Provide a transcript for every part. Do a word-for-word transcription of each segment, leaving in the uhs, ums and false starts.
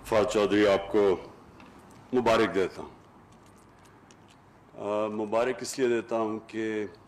फवाद चौधरी आपको मुबारक देता हूँ। मुबारक इसलिए देता हूँ कि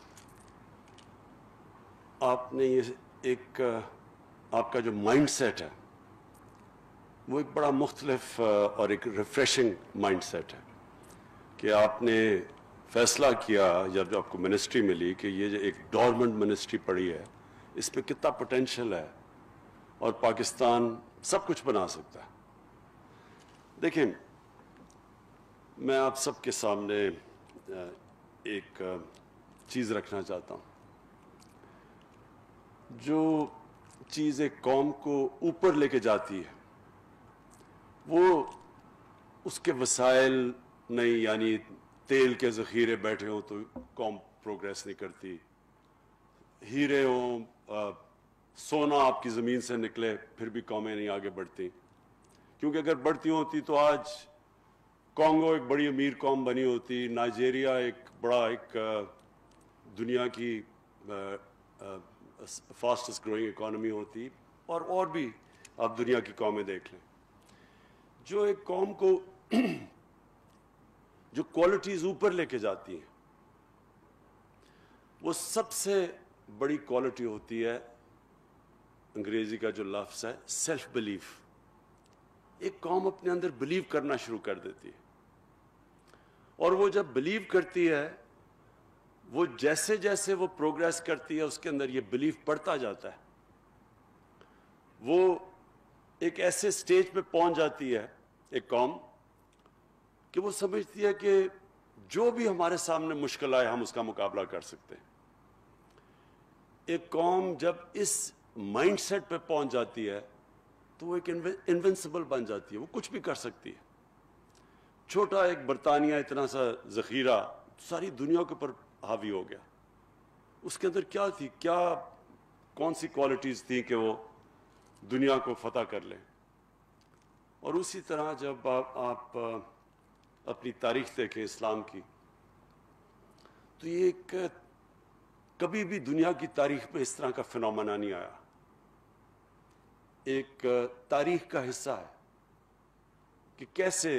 आपने ये एक आपका जो माइंड सेट है वो एक बड़ा मुख्तलिफ और एक रिफ्रेशिंग माइंड सेट है कि आपने फैसला किया जब आपको मिनिस्ट्री मिली कि ये जो एक डोरमेंट मिनिस्ट्री पड़ी है इसमें कितना पोटेंशियल है और पाकिस्तान सब कुछ बना सकता है। देखिए, मैं आप सबके सामने एक चीज़ रखना चाहता हूँ। जो चीज़ एक कौम को ऊपर लेके जाती है वो उसके वसाइल नहीं, यानी तेल के ज़ख़ीरे बैठे हों तो कौम प्रोग्रेस नहीं करती, हीरे हों, सोना आपकी ज़मीन से निकले फिर भी कौमें नहीं आगे बढ़ती, क्योंकि अगर बढ़ती होती तो आज कॉन्गो एक बड़ी अमीर कौम बनी होती, नाइजीरिया एक बड़ा एक दुनिया की फास्टेस्ट ग्रोइंग इकॉनमी होती, और और भी आप दुनिया की कौमें देख लें। जो एक कौम को जो क्वालिटीज़ ऊपर लेके जाती हैं वो सबसे बड़ी क्वालिटी होती है, अंग्रेज़ी का जो लफ्ज़ है सेल्फ बिलीफ। एक कौम अपने अंदर बिलीव करना शुरू कर देती है और वो जब बिलीव करती है वो जैसे जैसे वो प्रोग्रेस करती है उसके अंदर ये बिलीफ बढ़ता जाता है। वो एक ऐसे स्टेज पे पहुंच जाती है एक कौम कि वो समझती है कि जो भी हमारे सामने मुश्किल आए हम उसका मुकाबला कर सकते हैं। एक कौम जब इस माइंडसेट पे पहुंच जाती है तो वो एक इनविंसिबल बन जाती है, वो कुछ भी कर सकती है। छोटा एक बरतानिया इतना सा ज़ख़ीरा सारी दुनिया के ऊपर हावी हो गया। उसके अंदर क्या थी, क्या कौन सी क्वालिटीज़ थी कि वो दुनिया को फतह कर लें। और उसी तरह जब आप, आप अपनी तारीख़ देखें इस्लाम की तो ये एक कभी भी दुनिया की तारीख़ में इस तरह का फिनोमेना नहीं आया। एक तारीख़ का हिस्सा है कि कैसे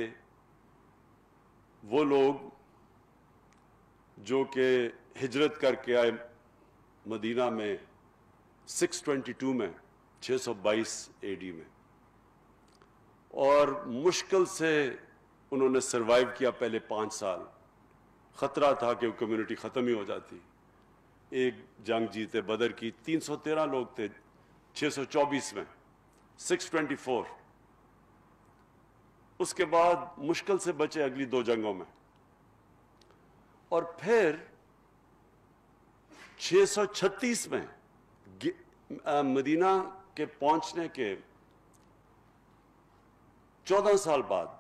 वो लोग जो कि हिजरत करके आए मदीना में छह सौ बाईस में छह सौ बाईस ए डी में, और मुश्किल से उन्होंने सरवाइव किया पहले पाँच साल। ख़तरा था कि वो कम्युनिटी ख़त्म ही हो जाती। एक जंग जीते बदर की, तीन सौ तेरह लोग थे छह सौ चौबीस में, छह सौ चौबीस। उसके बाद मुश्किल से बचे अगली दो जंगों में, और फिर छह सौ छत्तीस में मदीना के पहुंचने के चौदह साल बाद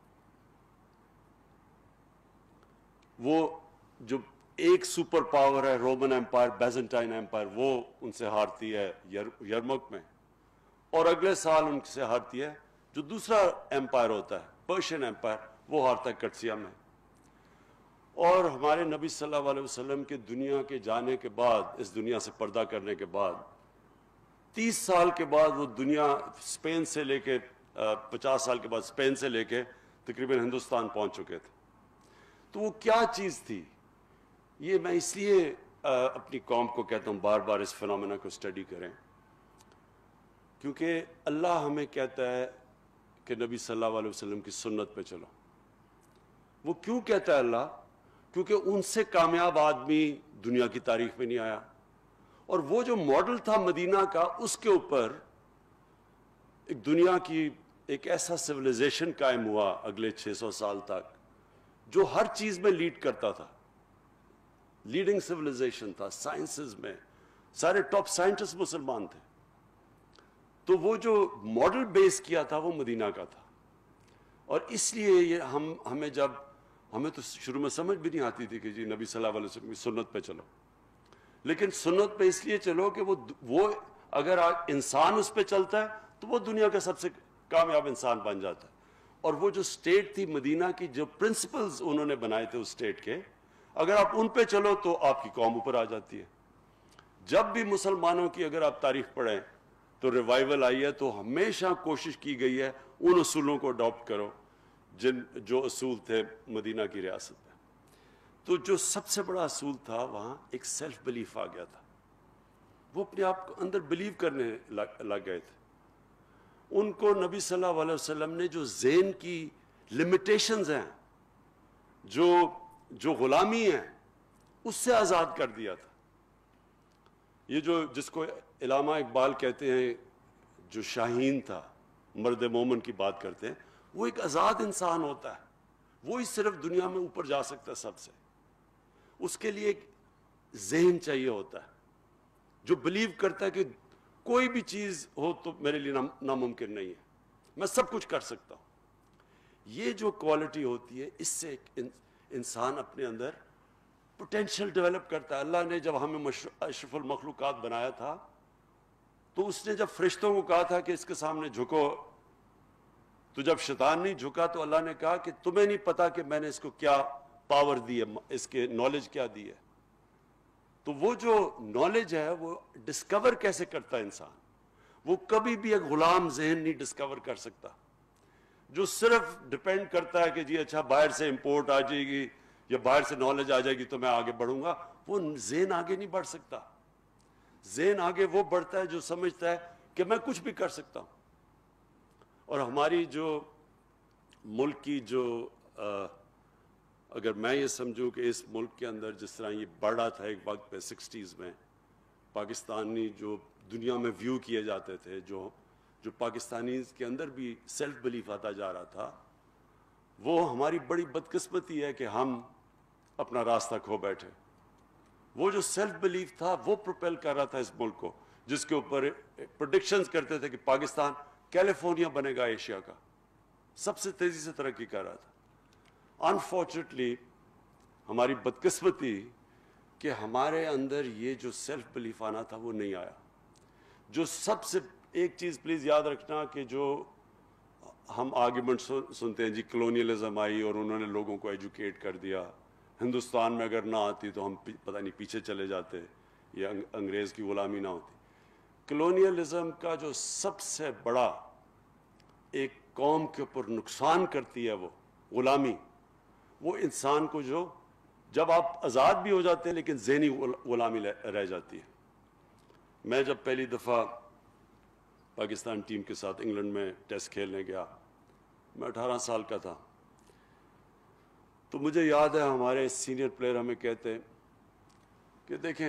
वो जो एक सुपर पावर है रोमन एम्पायर, बैजेंटाइन एम्पायर, वो उनसे हारती है यरमुक में, और अगले साल उनसे हारती है जो दूसरा एम्पायर होता है पर्शियन एम्पायर, वो हारता है कटसिया में। और हमारे नबी सल्लल्लाहु अलैहि वसल्लम के दुनिया के जाने के बाद, इस दुनिया से पर्दा करने के बाद तीस साल के बाद वो दुनिया स्पेन से लेके पचास साल के बाद स्पेन से लेके तकरीबन हिंदुस्तान पहुंच चुके थे। तो वो क्या चीज़ थी, ये मैं इसलिए अपनी कौम को कहता हूँ बार बार इस फिनोमेना को स्टडी करें, क्योंकि अल्लाह हमें कहता है कि नबी सल्लल्लाहु अलैहि वसल्लम की सुन्नत पे चलो। वो क्यों कहता है अल्लाह? क्योंकि उनसे कामयाब आदमी दुनिया की तारीख में नहीं आया, और वो जो मॉडल था मदीना का, उसके ऊपर एक दुनिया की एक ऐसा सिविलाइजेशन कायम हुआ अगले छह सौ साल तक जो हर चीज में लीड करता था। लीडिंग सिविलाइजेशन था साइंसेस में, सारे टॉप साइंटिस्ट मुसलमान थे। तो वो जो मॉडल बेस किया था वो मदीना का था। और इसलिए ये हम हमें जब हमें तो शुरू में समझ भी नहीं आती थी कि जी नबी सल्लल्लाहु अलैहि वसल्लम की सुन्नत पे चलो, लेकिन सुन्नत पे इसलिए चलो कि वो वो अगर आज इंसान उस पे चलता है तो वो दुनिया का सबसे कामयाब इंसान बन जाता है। और वो जो स्टेट थी मदीना की, जो प्रिंसिपल्स उन्होंने बनाए थे उस स्टेट के, अगर आप उन पे चलो तो आपकी कौम ऊपर आ जाती है। जब भी मुसलमानों की अगर आप तारीख पढ़ें तो تو ریوائول آئی ہے. تو ہمیشہ کوشش کی گئی ہے ان اصولوں کو اڈاپٹ کرو جن جو اصول تھے مدینہ کی ریاست میں. تو جو سب سے بڑا اصول تھا وہاں ایک سیلف بلیف آ گیا تھا. وہ اپنے آپ کو اندر بلیو کرنے لگ گئے تھے. ان کو نبی صلی اللہ علیہ وسلم نے جو ذہن کی لمیٹیشنز ہیں, جو جو غلامی ہیں, اس سے آزاد کر دیا تھا. یہ جو جس کو علامہ اقبال کہتے ہیں, جو شاہین تھا, مرد مومن کی بات کرتے ہیں, وہ ایک آزاد انسان ہوتا ہے. وہی صرف دنیا میں اوپر جا سکتا ہے سب سے. اس کے لیے ایک ذہن چاہیے ہوتا ہے جو بلیو کرتا ہے کہ کوئی بھی چیز ہو تو میرے لیے ناممکن نہیں ہے, میں سب کچھ کر سکتا ہوں. یہ جو کوالٹی ہوتی ہے, اس سے ایک انسان اپنے اندر پوٹینشیل ڈیولپ کرتا ہے. اللہ نے جب ہمیں اشرف المخلوقات بنایا تھا تو اس نے جب فرشتوں کو کہا تھا کہ اس کے سامنے جھکو, تو جب شیطان نہیں جھکا تو اللہ نے کہا کہ تمہیں نہیں پتا کہ میں نے اس کو کیا پاور دی ہے, اس کے نالج کیا دی ہے. تو وہ جو نالج ہے وہ ڈسکور کیسے کرتا ہے انسان؟ وہ کبھی بھی ایک غلام ذہن نہیں ڈسکور کر سکتا جو صرف ڈپینڈ کرتا ہے کہ جی اچھا باہر سے امپورٹ آ جائے گی یا باہر سے نالج آ جائے گی تو میں آگے بڑھوں گا. وہ ذہن آگے نہیں بڑھ سکتا. ذہن آگے وہ بڑھتا ہے جو سمجھتا ہے کہ میں کچھ بھی کر سکتا ہوں. اور ہماری جو ملک کی جو آ, اگر میں یہ سمجھوں کہ اس ملک کے اندر جس طرح یہ بڑھ رہا تھا ایک وقت پہ سکسٹیز میں, پاکستانی جو دنیا میں ویو کیے جاتے تھے, جو جو پاکستانی کے اندر بھی سیلف بلیف آتا جا رہا تھا, وہ ہماری بڑی بدقسمتی ہے کہ ہم اپنا راستہ کھو بیٹھے. وہ جو سیلف بلیف تھا وہ پروپیل کر رہا تھا اس ملک کو, جس کے اوپر پریڈکشنز کرتے تھے کہ پاکستان کیلیفورنیا بنے گا ایشیا کا, سب سے تیزی سے ترقی کر رہا تھا. انفارچونیٹلی ہماری بدقسمتی کہ ہمارے اندر یہ جو سیلف بلیف آنا تھا وہ نہیں آیا. جو سب سے ایک چیز پلیز یاد رکھنا کہ جو ہم آرگیومنٹ سنتے ہیں جی کلونیلزم آئی اور انہوں نے لوگوں کو ایجوکیٹ کر دیا, ہندوستان میں اگر نہ آتی تو ہم پتہ نہیں پیچھے چلے جاتے یا انگریز کی غلامی نہ ہوتی. کلونیلزم کا جو سب سے بڑا ایک قوم کے اوپر نقصان کرتی ہے وہ غلامی, وہ انسان کو جو جب آپ آزاد بھی ہو جاتے ہیں لیکن ذہنی غلامی رہ جاتی ہے. میں جب پہلی دفعہ پاکستان ٹیم کے ساتھ انگلینڈ میں ٹیسٹ کھیلنے گیا, میں اٹھارہ سال کا تھا, تو مجھے یاد ہے ہمارے سینئر پلیئر ہمیں کہتے کہ دیکھیں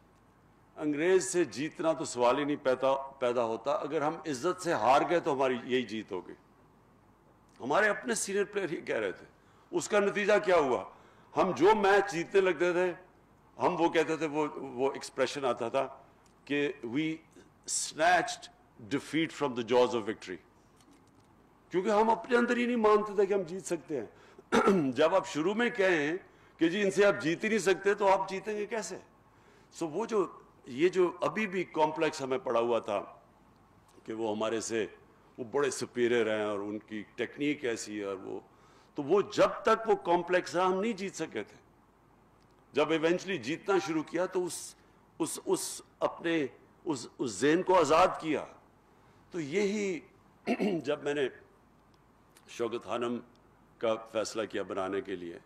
انگریز سے جیتنا تو سوال ہی نہیں پیدا پیدا ہوتا, اگر ہم عزت سے ہار گئے تو ہماری یہی جیت ہوگی. ہمارے اپنے سینئر پلیئر ہی کہہ رہے تھے. اس کا نتیجہ کیا ہوا؟ ہم جو میچ جیتنے لگتے تھے ہم وہ کہتے تھے, وہ وہ ایکسپریشن آتا تھا کہ وی snatched defeat from the jaws of victory, کیونکہ ہم اپنے اندر ہی نہیں مانتے تھے کہ ہم جیت سکتے ہیں. جب آپ شروع میں کہیں کہ جی ان سے آپ جیت ہی نہیں سکتے تو آپ جیتیں گے کیسے؟ سو so وہ جو یہ جو ابھی بھی کمپلیکس ہمیں پڑا ہوا تھا کہ وہ ہمارے سے وہ بڑے سپیریئر ہیں اور ان کی ٹیکنیک ایسی ہے, اور وہ تو وہ جب تک وہ کمپلیکس رہا ہم نہیں جیت سکے تھے. جب ایونچولی جیتنا شروع کیا تو اس اس اس اپنے اس اس ذہن کو آزاد کیا. تو یہی جب میں نے شوکت خانم کا فیصلہ کیا بنانے کے لیے,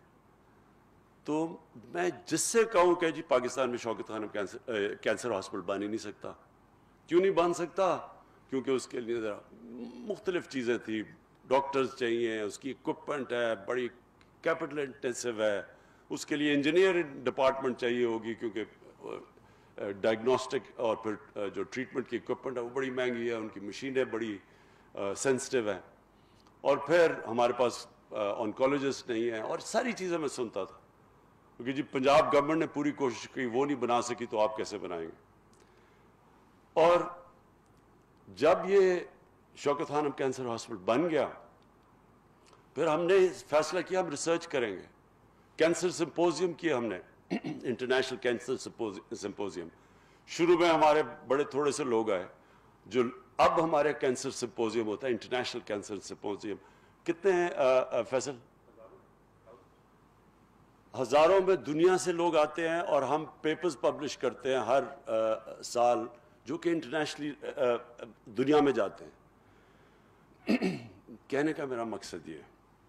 تو میں جس سے کہوں کہ جی پاکستان میں Shaukat Khanum cancer cancer hospital بن ہی نہیں سکتا. کیوں نہیں بن سکتا؟ کیونکہ اس کے لیے ذرا مختلف چیزیں تھیں, ڈاکٹرز چاہیے, اس کی اکوپمنٹ ہے, بڑی کیپٹل انٹینسو ہے, اس کے لیے انجینئر ڈپارٹمنٹ چاہیے ہوگی کیونکہ ڈائگنوسٹک اور پھر جو ٹریٹمنٹ کی اکوپمنٹ ہے وہ بڑی مہنگی ہے, ان کی مشینیں بڑی سینسٹیو ہیں, اور پھر ہمارے پاس آنکولوجسٹ نہیں ہیں, اور ساری چیزیں میں سنتا تھا. کیونکہ جی پنجاب گورنمنٹ نے پوری کوشش کی, وہ نہیں بنا سکی تو آپ کیسے بنائیں گے؟ اور جب یہ شوکت خانم کینسر ہاسپٹل بن گیا پھر ہم نے فیصلہ کیا ہم ریسرچ کریں گے. کینسر سمپوزیم کیا ہم نے, انٹرنیشنل کینسر سمپوزیم. شروع میں ہمارے بڑے تھوڑے سے لوگ آئے, جو اب ہمارے کینسر سمپوزیم ہوتا ہے انٹرنیشنل کینسر سمپوزیم. کتنے ہیں فیصل؟ ہزاروں میں دنیا سے لوگ آتے ہیں, اور ہم پیپرز پبلش کرتے ہیں ہر سال جو کہ انٹرنیشنلی دنیا میں جاتے ہیں. کہنے کا میرا مقصد یہ ہے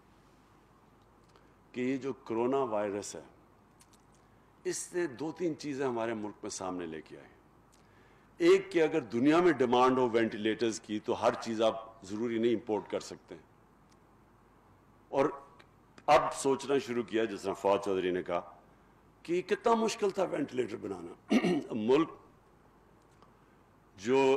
کہ یہ جو کرونا وائرس ہے اس نے دو تین چیزیں ہمارے ملک میں سامنے لے کے آئی. ایک کہ اگر دنیا میں ڈیمانڈ ہو وینٹیلیٹرز کی تو ہر چیز آپ ضروری نہیں امپورٹ کر سکتے ہیں. اور اب سوچنا شروع کیا جس طرح فواد چودھری نے کہا کہ کتنا مشکل تھا وینٹیلیٹر بنانا. ملک جو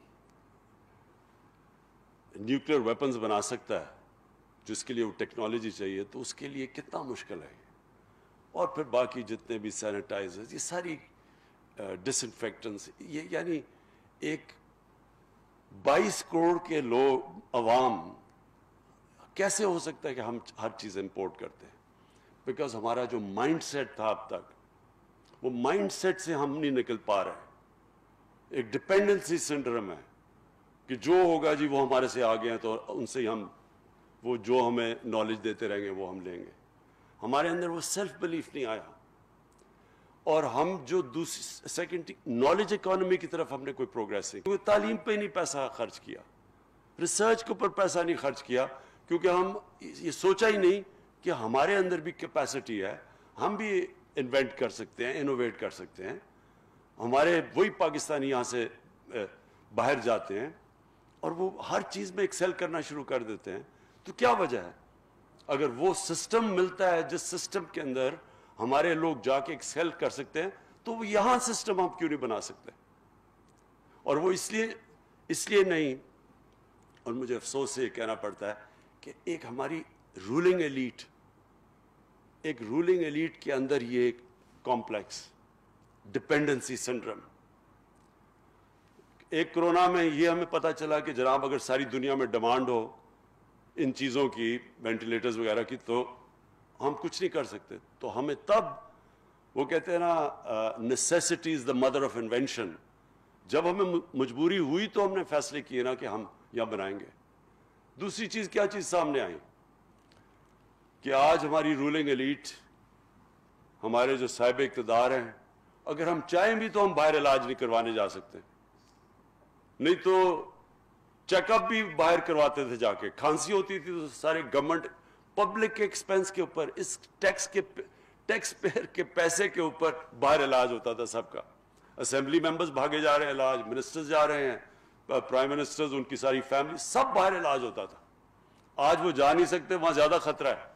نیوکلیر ویپنز بنا سکتا ہے جس کے لیے وہ ٹیکنالوجی چاہیے تو اس کے لیے کتنا مشکل ہے. اور پھر باقی جتنے بھی سینیٹائزرز یہ ساری ڈس انفیکٹنٹس یہ یعنی ایک بائیس کروڑ کے لوگ عوام کیسے ہو سکتا ہے کہ ہم ہر چیز امپورٹ کرتے ہیں. بیکاز ہمارا جو مائنڈ سیٹ تھا اب تک وہ مائنڈ سیٹ سے ہم نہیں نکل پا رہے. ایک ڈپینڈنسی سنڈرم ہے کہ جو ہوگا جی وہ ہمارے سے آگے ہیں تو ان سے ہم وہ جو ہمیں نالج دیتے رہیں گے وہ ہم لیں گے. ہمارے اندر وہ سیلف بلیف نہیں آیا. اور ہم جو دوسری سیکنڈ نالج اکانومی کی طرف ہم نے کوئی پروگریس نہیں کیونکہ تعلیم پہ نہیں پیسہ خرچ کیا, ریسرچ کے اوپر پیسہ نہیں خرچ کیا کیونکہ ہم یہ سوچا ہی نہیں کہ ہمارے اندر بھی کیپیسٹی ہے, ہم بھی انوینٹ کر سکتے ہیں, انوویٹ کر سکتے ہیں. ہمارے وہی پاکستانی یہاں سے باہر جاتے ہیں اور وہ ہر چیز میں ایکسل کرنا شروع کر دیتے ہیں. تو کیا وجہ ہے؟ اگر وہ سسٹم ملتا ہے جس سسٹم کے اندر ہمارے لوگ جا کے ایکسل کر سکتے ہیں تو وہ یہاں سسٹم ہم کیوں نہیں بنا سکتے؟ اور وہ اس لیے اس لیے نہیں. اور مجھے افسوس سے یہ کہنا پڑتا ہے کہ ایک ہماری رولنگ ایلیٹ ایک رولنگ ایلیٹ کے اندر یہ ایک کمپلیکس ڈپینڈنسی سنڈرم. ایک کرونا میں یہ ہمیں پتہ چلا کہ جناب اگر ساری دنیا میں ڈیمانڈ ہو ان چیزوں کی وینٹیلیٹرز وغیرہ کی تو ہم کچھ نہیں کر سکتے. تو ہمیں تب وہ کہتے ہیں نا necessity is the mother of invention. جب ہمیں مجبوری ہوئی تو ہم نے فیصلے کیے نا کہ ہم یہاں بنائیں گے. دوسری چیز کیا چیز سامنے آئی کہ آج ہماری رولنگ ایلیٹ ہمارے جو صاحب اقتدار ہیں اگر ہم چاہیں بھی تو ہم باہر علاج نہیں کروانے جا سکتے. نہیں تو چیک اپ بھی باہر کرواتے تھے جا کے. کھانسی ہوتی تھی تو سارے گورنمنٹ پبلک کے ایکسپینس کے اوپر اس ٹیکس کے ٹیکس پیئر کے پیسے کے اوپر باہر علاج ہوتا تھا سب کا. اسمبلی ممبرز بھاگے جا رہے ہیں علاج, منسٹرز جا رہے ہیں, پرائم منسٹرز ان کی ساری فیملی سب باہر علاج ہوتا تھا. آج وہ جا نہیں سکتے, وہاں زیادہ خطرہ ہے.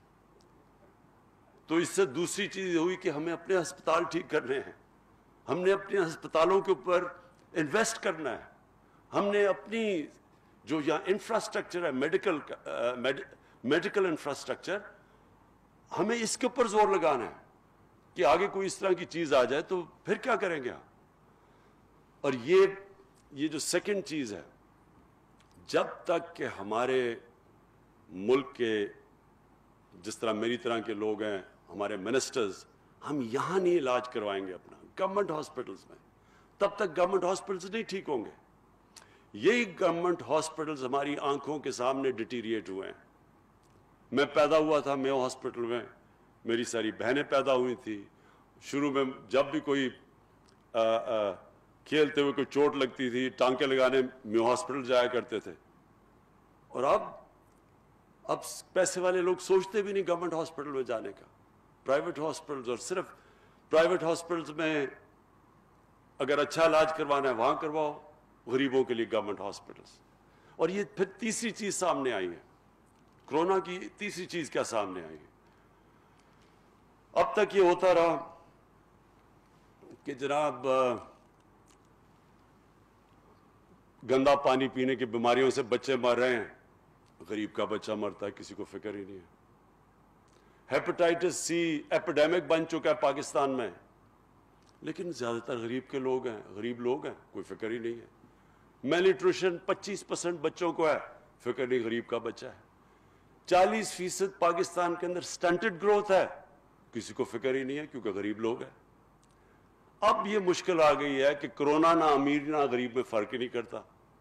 تو اس سے دوسری چیز ہوئی کہ ہمیں اپنے ہسپتال ٹھیک کرنے ہیں, ہم نے اپنے ہسپتالوں کے اوپر انویسٹ کرنا ہے, ہم نے اپنی جو یہاں انفراسٹرکچر ہے میڈیکل میڈیکل انفراسٹرکچر ہمیں اس کے اوپر زور لگانا ہے کہ آگے کوئی اس طرح کی چیز آ جائے تو پھر کیا کریں گے. اور یہ یہ جو سیکنڈ چیز ہے, جب تک کہ ہمارے ملک کے جس طرح میری طرح کے لوگ ہیں ہمارے منسٹرز ہم یہاں نہیں علاج کروائیں گے اپنا گورنمنٹ ہاسپٹلز میں, تب تک گورنمنٹ ہاسپٹلز نہیں ٹھیک ہوں گے. یہی گورنمنٹ ہاسپٹلز ہماری آنکھوں کے سامنے ڈیٹیریٹ ہوئے ہیں. میں پیدا ہوا تھا میو ہاسپٹل میں, میری ساری بہنیں پیدا ہوئی تھی. شروع میں جب بھی کوئی آ, آ, کھیلتے ہوئے کوئی چوٹ لگتی تھی ٹانکے لگانے میو ہاسپٹل جایا کرتے تھے. اور اب اب پیسے والے لوگ سوچتے بھی نہیں گورنمنٹ ہاسپٹل میں جانے کا. پرائیویٹ ہاسپٹلز, اور صرف پرائیویٹ ہاسپٹلز میں اگر اچھا علاج کروانا ہے وہاں کرواؤ, غریبوں کے لیے گورنمنٹ ہاسپٹلز. اور یہ پھر تیسری چیز سامنے آئی ہے, کرونا کی تیسری چیز کیا سامنے آئی ہے. اب تک یہ ہوتا رہا کہ جناب گندا پانی پینے کی بیماریوں سے بچے مر رہے ہیں, غریب کا بچہ مرتا ہے کسی کو فکر ہی نہیں ہے. ہیپاٹائٹس سی ایپیڈیمک بن چکا ہے پاکستان میں, لیکن زیادہ تر غریب کے لوگ ہیں, غریب لوگ ہیں, کوئی فکر ہی نہیں ہے. میل نیوٹریشن پچیس پرسنٹ بچوں کو ہے, فکر نہیں غریب کا بچہ ہے. چالیس فیصد پاکستان کے اندر سٹنٹڈ گروتھ ہے, کسی کو فکر ہی نہیں ہے کیونکہ غریب لوگ ہیں. اب یہ مشکل آ گئی ہے کہ کرونا نہ امیر نہ غریب میں فرق ہی نہیں کرتا.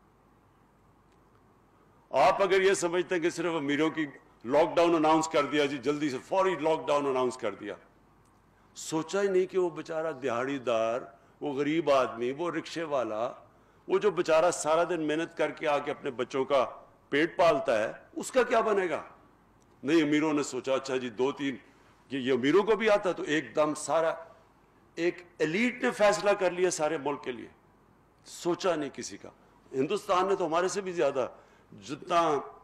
آپ اگر یہ سمجھتے ہیں کہ صرف امیروں کی لاک ڈاؤن اناؤنس کر دیا جی, جلدی سے فوری لاک ڈاؤن اناؤنس کر دیا, سوچا ہی نہیں کہ وہ بیچارہ دیہڑی دار وہ غریب آدمی, وہ رکشے والا, وہ جو بیچارہ سارا دن محنت کر کے آ کے اپنے بچوں کا پیٹ پالتا ہے, اس کا کیا بنے گا؟ نہیں, امیروں نے سوچا اچھا جی دو تین, یہ امیروں کو بھی آتا, تو ایک دم سارا ایک ایلیٹ نے فیصلہ کر لیا سارے ملک کے لیے, سوچا نہیں کسی کا. ہندوستان نے تو ہمارے سے بھی زیادہ, جتنا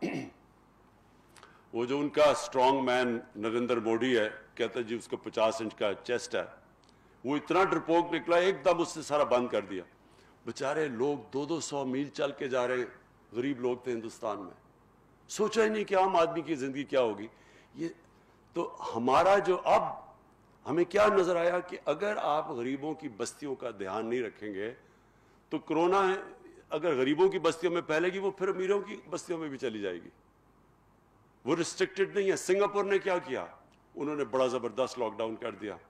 وہ جو ان کا اسٹرانگ مین نریندر مودی ہے, کہتا ہے جی اس کو پچاس انچ کا چیسٹ ہے, وہ اتنا ڈرپوک نکلا ایک دم اس نے سارا بند کر دیا. بیچارے لوگ دو دو سو میل چل کے جا رہے ہیں, غریب لوگ تھے ہندوستان میں, سوچا ہی نہیں کہ عام آدمی کی زندگی کیا ہوگی. یہ تو ہمارا جو اب ہمیں کیا نظر آیا کہ اگر آپ غریبوں کی بستیوں کا دھیان نہیں رکھیں گے تو کرونا اگر غریبوں کی بستیوں میں پھیلے گی, وہ پھر امیروں کی بستیوں میں بھی چلی جائے گی. وہ ریسٹرکٹڈ نہیں ہے. سنگاپور نے کیا کیا, انہوں نے بڑا زبردست لاک ڈاؤن کر دیا,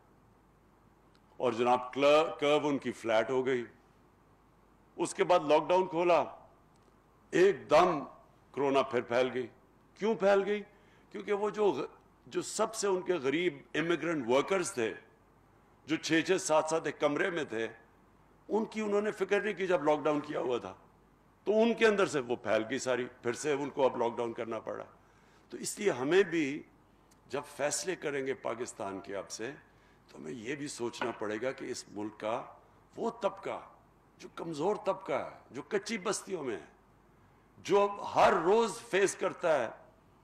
اور جناب کرو ان کی فلیٹ ہو گئی. اس کے بعد لاک ڈاؤن کھولا, ایک دم کرونا پھر پھیل گئی. کیوں پھیل گئی؟ کیونکہ وہ جو جو سب سے ان کے غریب امیگرنٹ ورکرز تھے, جو چھ چھ سات سات ایک کمرے میں تھے, ان کی انہوں نے فکر نہیں کی جب لاک ڈاؤن کیا ہوا تھا, تو ان کے اندر سے وہ پھیل گئی ساری, پھر سے ان کو اب لاک ڈاؤن کرنا پڑا. تو اس لیے ہمیں بھی جب فیصلے کریں گے پاکستان کے اب سے, تو ہمیں یہ بھی سوچنا پڑے گا کہ اس ملک کا وہ طبقہ جو کمزور طبقہ ہے, جو کچی بستیوں میں ہے, جو ہر روز فیس کرتا ہے,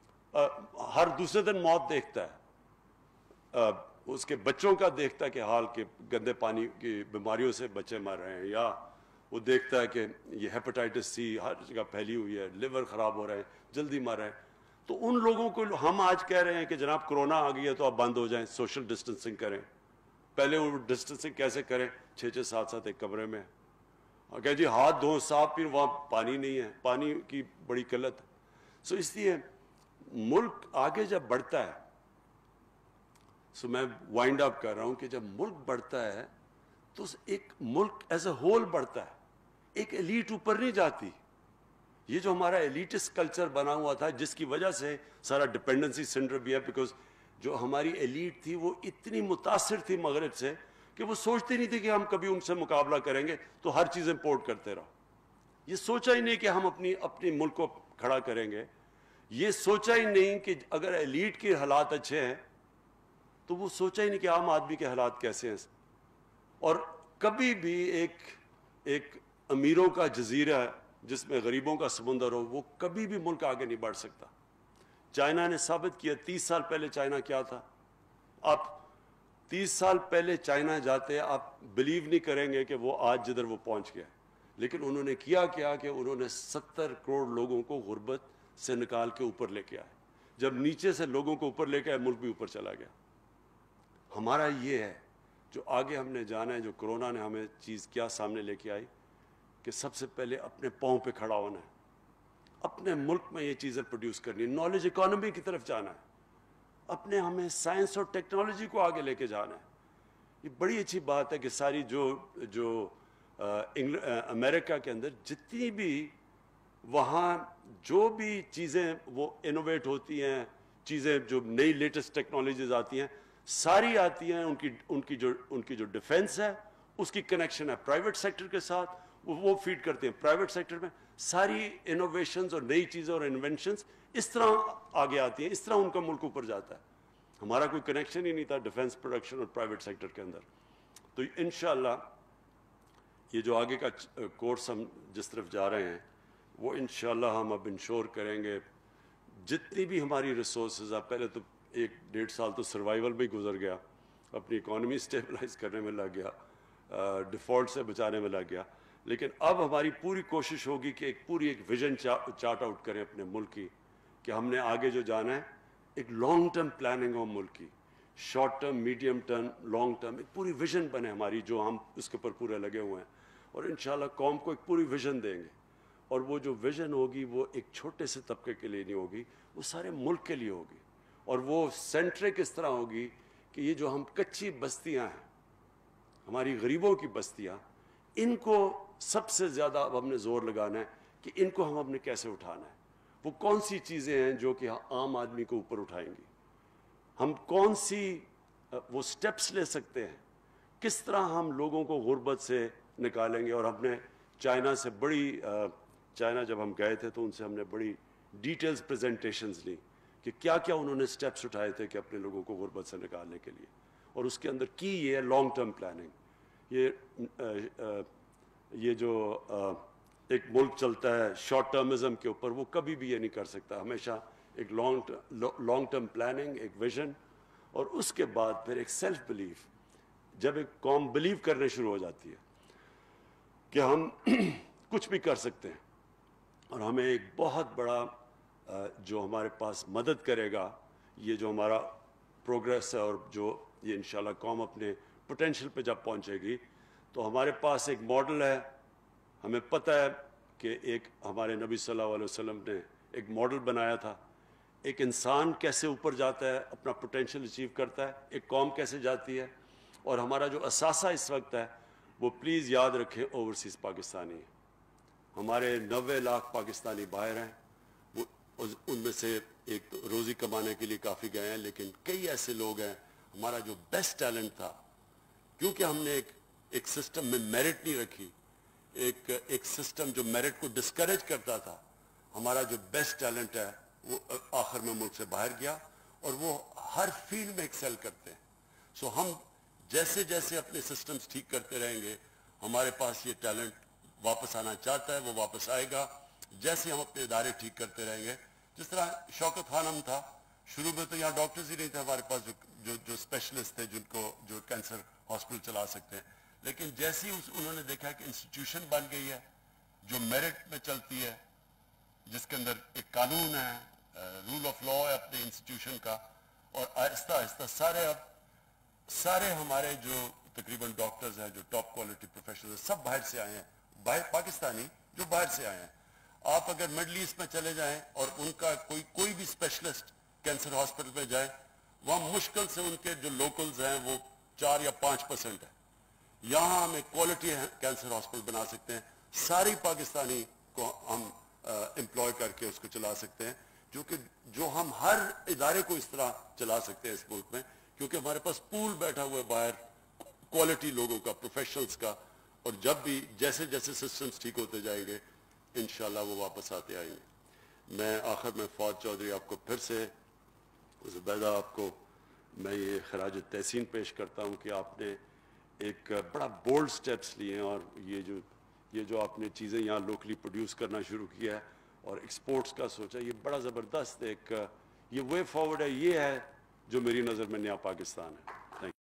ہر دوسرے دن موت دیکھتا ہے, اس کے بچوں کا دیکھتا ہے کہ حال کے گندے پانی کی بیماریوں سے بچے مر رہے ہیں, یا وہ دیکھتا ہے کہ یہ ہیپاٹائٹس سی ہر جگہ پھیلی ہوئی ہے, لیور خراب ہو رہے ہیں, جلدی مر رہے ہیں. تو ان لوگوں کو ہم آج کہہ رہے ہیں کہ جناب کرونا آ گئی ہے تو آپ بند ہو جائیں, سوشل ڈسٹنسنگ کریں. پہلے وہ ڈسٹنسنگ کیسے کریں؟ چھ چھ سات سات ایک کمرے میں, کہ جی ہاتھ دھو صاف, پھر وہاں پانی نہیں ہے, پانی کی بڑی قلت. سو اس لیے ملک آگے جب بڑھتا ہے, سو میں وائنڈ اپ کر رہا ہوں کہ جب ملک بڑھتا ہے تو ایک ملک ایز اے ہول بڑھتا ہے, ایک ایلیٹ اوپر نہیں جاتی. یہ جو ہمارا ایلیٹسٹ کلچر بنا ہوا تھا, جس کی وجہ سے سارا ڈپینڈنسی سنڈروم بھی ہے, بیکاز جو ہماری ایلیٹ تھی وہ اتنی متاثر تھی مغرب سے کہ وہ سوچتی نہیں تھی کہ ہم کبھی ان سے مقابلہ کریں گے, تو ہر چیز امپورٹ کرتے رہو. یہ سوچا ہی نہیں کہ ہم اپنی اپنی ملک کو کھڑا کریں گے. یہ سوچا ہی نہیں کہ اگر ایلیٹ کے حالات اچھے ہیں تو وہ سوچا ہی نہیں کہ عام آدمی کے حالات کیسے ہیں. اور کبھی بھی ایک ایک امیروں کا جزیرہ جس میں غریبوں کا سمندر ہو, وہ کبھی بھی ملک آگے نہیں بڑھ سکتا. چائنا نے ثابت کیا, تیس سال پہلے چائنا کیا تھا. آپ تیس سال پہلے چائنا جاتے آپ بلیو نہیں کریں گے کہ وہ آج جدھر وہ پہنچ گیا. لیکن انہوں نے کیا کیا کہ انہوں نے ستر کروڑ لوگوں کو غربت سے نکال کے اوپر لے کے آئے. جب نیچے سے لوگوں کو اوپر لے کے آئے, ملک بھی اوپر چلا گیا. ہمارا یہ ہے جو آگے ہم نے جانا ہے, جو کرونا نے ہمیں چیز کیا سامنے لے کے آئی, کہ سب سے پہلے اپنے پاؤں پہ کھڑا ہونا ہے, اپنے ملک میں یہ چیزیں پروڈیوس کرنی ہے, نالج اکانومی کی طرف جانا ہے, اپنے ہمیں سائنس اور ٹیکنالوجی کو آگے لے کے جانا ہے. یہ بڑی اچھی بات ہے کہ ساری جو جو امریکہ کے اندر جتنی بھی وہاں جو بھی چیزیں وہ انوویٹ ہوتی ہیں, چیزیں جو نئی لیٹسٹ ٹیکنالوجیز آتی ہیں, ساری آتی ہیں, ان کی ان کی جو ان کی جو ڈیفنس ہے اس کی کنیکشن ہے پرائیویٹ سیکٹر کے ساتھ, وہ فیڈ کرتے ہیں پرائیویٹ سیکٹر میں. ساری انوویشنز اور نئی چیزیں اور انوینشنز اس طرح آگے آتی ہیں, اس طرح ان کا ملک اوپر جاتا ہے. ہمارا کوئی کنیکشن ہی نہیں تھا ڈیفنس پروڈکشن اور پرائیویٹ سیکٹر کے اندر. تو انشاءاللہ یہ جو آگے کا کورس ہم جس طرف جا رہے ہیں, وہ انشاءاللہ ہم اب انشور کریں گے جتنی بھی ہماری ریسورسز, آپ پہلے تو ایک ڈیڑھ سال تو سروائیول میں گزر گیا, اپنی اکانومی اسٹیبلائز کرنے میں لگ گیا, ڈیفالٹ سے بچانے میں لگ گیا, لیکن اب ہماری پوری کوشش ہوگی کہ ایک پوری ایک ویژن چارٹ آؤٹ کریں اپنے ملک کی, کہ ہم نے آگے جو جانا ہے ایک لانگ ٹرم پلاننگ ہو ملک کی, short term, medium term, long term, ایک پوری ویژن بنے ہماری, جو ہم اس کے اوپر پورے لگے ہوئے ہیں, اور انشاءاللہ قوم کو ایک پوری ویژن دیں گے. اور وہ جو ویژن ہوگی وہ ایک چھوٹے سے طبقے کے لیے نہیں ہوگی, وہ سارے ملک کے لیے ہوگی. اور وہ سینٹرک اس طرح ہوگی کہ یہ جو ہم کچی بستیاں ہیں, ہماری غریبوں کی بستیاں, ان کو سب سے زیادہ اب ہم نے زور لگانا ہے کہ ان کو ہم اپنے کیسے اٹھانا ہے. وہ کون سی چیزیں ہیں جو کہ عام آدمی کو اوپر اٹھائیں گی, ہم کون سی وہ سٹیپس لے سکتے ہیں, کس طرح ہم لوگوں کو غربت سے نکالیں گے. اور ہم نے چائنا سے بڑی چائنا جب ہم گئے تھے تو ان سے ہم نے بڑی ڈیٹیلز پریزنٹیشنز لی کہ کیا کیا انہوں نے سٹیپس اٹھائے تھے کہ اپنے لوگوں کو غربت سے نکالنے کے لیے. اور اس کے اندر کی یہ ہے لانگ ٹرم پلاننگ. یہ یہ جو ایک ملک چلتا ہے شارٹ ٹرمزم کے اوپر, وہ کبھی بھی یہ نہیں کر سکتا. ہمیشہ ایک لانگ لانگ ٹرم پلاننگ, ایک ویژن, اور اس کے بعد پھر ایک سیلف بلیف. جب ایک قوم بلیو کرنے شروع ہو جاتی ہے کہ ہم کچھ بھی کر سکتے ہیں اور ہمیں ایک بہت بڑا جو ہمارے پاس مدد کرے گا, یہ جو ہمارا پروگریس ہے اور جو یہ انشاءاللہ قوم اپنے پوٹینشیل پہ جب پہنچے گی, تو ہمارے پاس ایک ماڈل ہے. ہمیں پتہ ہے کہ ایک ہمارے نبی صلی اللہ علیہ وسلم نے ایک ماڈل بنایا تھا, ایک انسان کیسے اوپر جاتا ہے, اپنا پوٹینشیل اچیو کرتا ہے, ایک قوم کیسے جاتی ہے. اور ہمارا جو اثاثہ اس وقت ہے وہ پلیز یاد رکھیں اوورسیز پاکستانی. ہمارے نوے لاکھ پاکستانی باہر ہیں, وہ ان میں سے ایک تو روزی کمانے کے لیے کافی گئے ہیں, لیکن کئی ایسے لوگ ہیں ہمارا جو بیسٹ ٹیلنٹ تھا, کیونکہ ہم نے ایک ایک سسٹم میں میرٹ نہیں رکھی, ایک ایک سسٹم جو میرٹ کو ڈسکریج کرتا تھا, ہمارا جو بیسٹ ٹیلنٹ ہے وہ آخر میں ملک سے باہر گیا اور وہ ہر فیلڈ میں ایکسل کرتے ہیں. سو ہم جیسے جیسے اپنے سسٹمز ٹھیک کرتے رہیں گے, ہمارے پاس یہ ٹیلنٹ واپس آنا چاہتا ہے, وہ واپس آئے گا. جیسے ہم اپنے ادارے ٹھیک کرتے رہیں گے, جس طرح شوکت خانم تھا, شروع میں تو یہاں ڈاکٹرز ہی نہیں تھے ہمارے پاس جو جو جو اسپیشلسٹ تھے جن کو جو کینسر ہاسپٹل چلا سکتے ہیں, لیکن جیسے ہی انہوں نے دیکھا کہ انسٹیٹیوشن بن گئی ہے جو میرٹ میں چلتی ہے, جس کے اندر ایک قانون ہے, رول آف لا ہے اپنے انسٹیٹیوشن کا, اور آہستہ آہستہ سارے اب سارے ہمارے جو تقریباً ڈاکٹرز ہیں جو ٹاپ کوالٹی پروفیشنل ہیں, سب باہر سے آئے ہیں, باہر پاکستانی جو باہر سے آئے ہیں. آپ اگر مڈل ایسٹ میں چلے جائیں اور ان کا کوئی کوئی بھی اسپیشلسٹ کینسر ہاسپٹل میں جائیں, وہاں مشکل سے ان کے جو لوکلز ہیں وہ چار یا پانچ پرسنٹ ہے. یہاں ہم ایک کوالٹی کینسر ہاسپٹل بنا سکتے ہیں, ساری پاکستانی کو ہم امپلوائے کر کے اس کو چلا سکتے ہیں, جو کہ جو ہم ہر ادارے کو اس طرح چلا سکتے ہیں اس ملک میں, کیونکہ ہمارے پاس پول بیٹھا ہوا ہے باہر کوالٹی لوگوں کا, پروفیشنلز کا. اور جب بھی جیسے جیسے سسٹمز ٹھیک ہوتے جائیں گے انشاءاللہ وہ واپس آتے آئیں گے. میں آخر میں فواد چودھری آپ کو پھر سے, زبیدہ آپ کو میں یہ خراج تحسین پیش کرتا ہوں کہ آپ نے ایک بڑا بولڈ سٹیپس لیے ہیں, اور یہ جو یہ جو آپ نے چیزیں یہاں لوکلی پروڈیوس کرنا شروع کیا ہے اور ایکسپورٹس کا سوچا, یہ بڑا زبردست ایک یہ وے فارورڈ ہے. یہ ہے جو میری نظر میں نیا پاکستان ہے.